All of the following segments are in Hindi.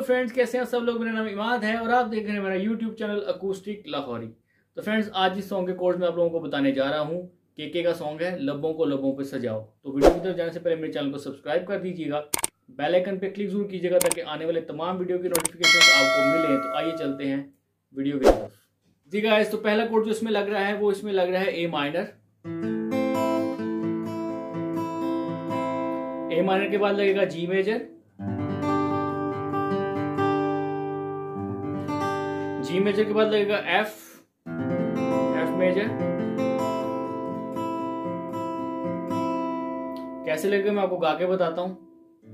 फ्रेंड्स, कैसे हैं सब लोग। मेरा नाम इमाद है और आप देख रहे हैं मेरा यूट्यूब चैनल अकूस्टिक लाहौरी। तो फ्रेंड्स, आज इस सॉन्ग के कोर्स में आप लोगों को बताने जा रहा हूँ। के का सॉन्ग है लबों को लबों पे सजाओ। तो वीडियो की तरफ जाने से पहले मेरे चैनल को सब्सक्राइब कर दीजिएगा, बेल आइकन पे क्लिक जरूर कीजिएगा ताकि आने वाले तमाम वीडियो की नोटिफिकेशन आपको मिले। तो आइए चलते हैं वीडियो की तरफ। जी गाइस, तो पहला कोड जो इसमें लग रहा है वो इसमें लग रहा है ए माइनर। ए माइनर के बाद लगेगा जी मेजर, जी मेजर के बाद लगेगा एफ मेजर। कैसे लगेगा मैं आपको गा के बताता हूं।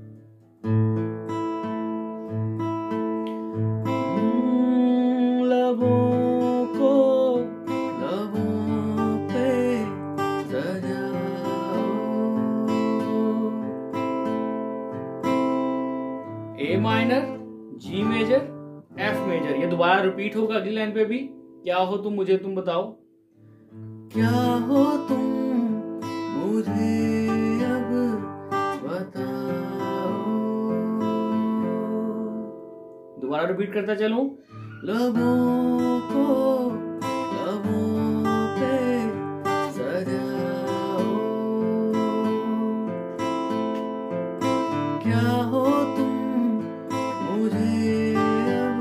लबों को लबों पे सजाओ, A minor, G major, F major. ये दोबारा रिपीट होगा अगली लाइन पे भी। क्या हो तुम मुझे तुम बताओ, क्या हो तुम मुझे अब बताओ। दोबारा रिपीट करता चलूं। लबों को लबों पे सजाओ, क्या हो तुम मुझे अब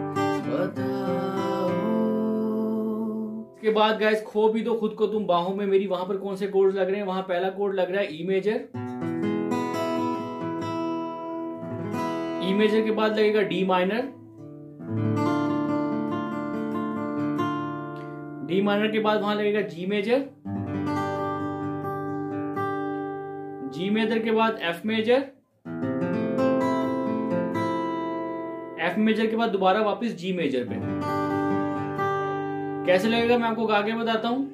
बताओ। इसके बाद गाइस, खो भी दो खुद को तुम बाहों में मेरी। वहां पर कौन से कोड्स लग रहे हैं? वहां पहला कोड लग रहा है ई मेजर। ई मेजर के बाद लगेगा डी माइनर, डी माइनर के बाद वहां लगेगा जी मेजर, जी मेजर के बाद एफ मेजर, एफ मेजर के बाद दोबारा वापस जी मेजर पे। कैसे लगेगा मैं आपको गा के बताता हूं।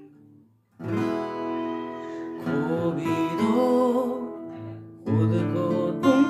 खो भी दो खुद को तुम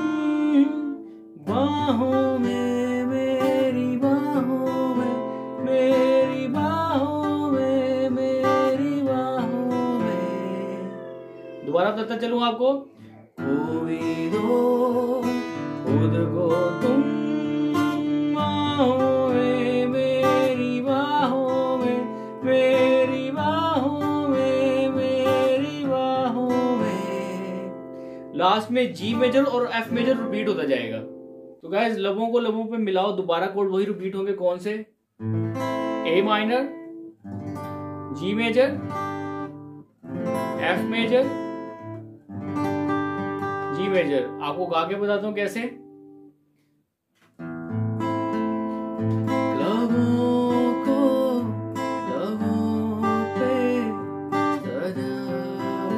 बाहों में मेरी, बाहों में मेरी, बाहों में मेरी, बाहों में। दोबारा बताता चलूं आपको। खो भी दो खुद को तुम बाहों में मेरी, बाहों में मेरी, बाहों में मेरी, बाहों में। लास्ट में जी मेजर और एफ मेजर रिपीट होता जाएगा। तो गाइस, लबों को लबों पे मिलाओ, दोबारा कोड वही रिपीट होंगे। कौन से? A minor, G major, F major, G major. आपको गा के बताता हूं कैसे। लबों को लबों पे सजाओ,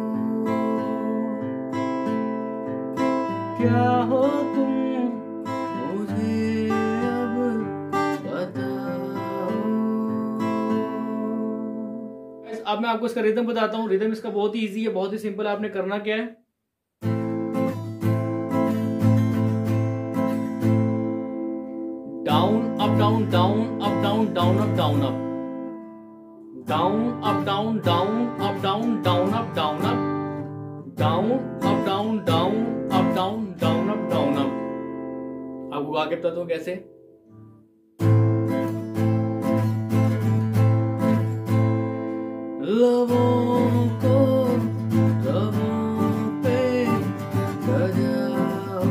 क्या हो तुम मुझे अब बताओ। अब मैं आपको इसका रिदम बताता हूँ। रिदम इसका बहुत ही इजी है, बहुत ही सिंपल। आपने करना क्या है, down up down, down up down, down up down up, down up down, down up down, down up down up, down up down, down up down, down up down up. आपको आगे बताता हूँ कैसे। लबों को लबों पे सजाओ,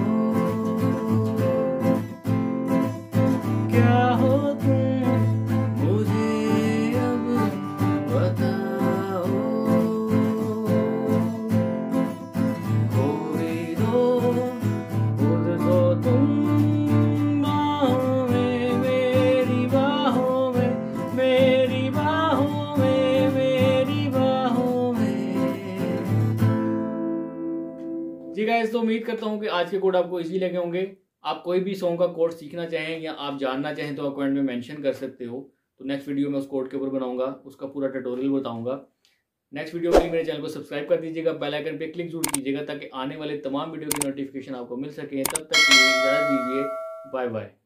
क्या हो तुम मुझे अब बताओ। खोई दो खुद को तुम बाहों में मेरी, बाहों में मेरी, बाहों में मेरी, बाहों में। जी गाइस, तो उम्मीद करता हूँ कि आज के कोड आपको इजी लगे होंगे। आप कोई भी सॉन्ग का कोड सीखना चाहें या आप जानना चाहें तो आप कमेंट में मेंशन कर सकते हो। तो नेक्स्ट वीडियो में उस कोड के ऊपर बनाऊंगा, उसका पूरा ट्यूटोरियल बताऊंगा। नेक्स्ट वीडियो के लिए मेरे चैनल को सब्सक्राइब कर दीजिएगा, बेल आइकन पे क्लिक जरूर कीजिएगा ताकि आने वाले तमाम वीडियो की नोटिफिकेशन आपको मिल सके। तब तक के लिए इजाजत दीजिए, बाय बाय।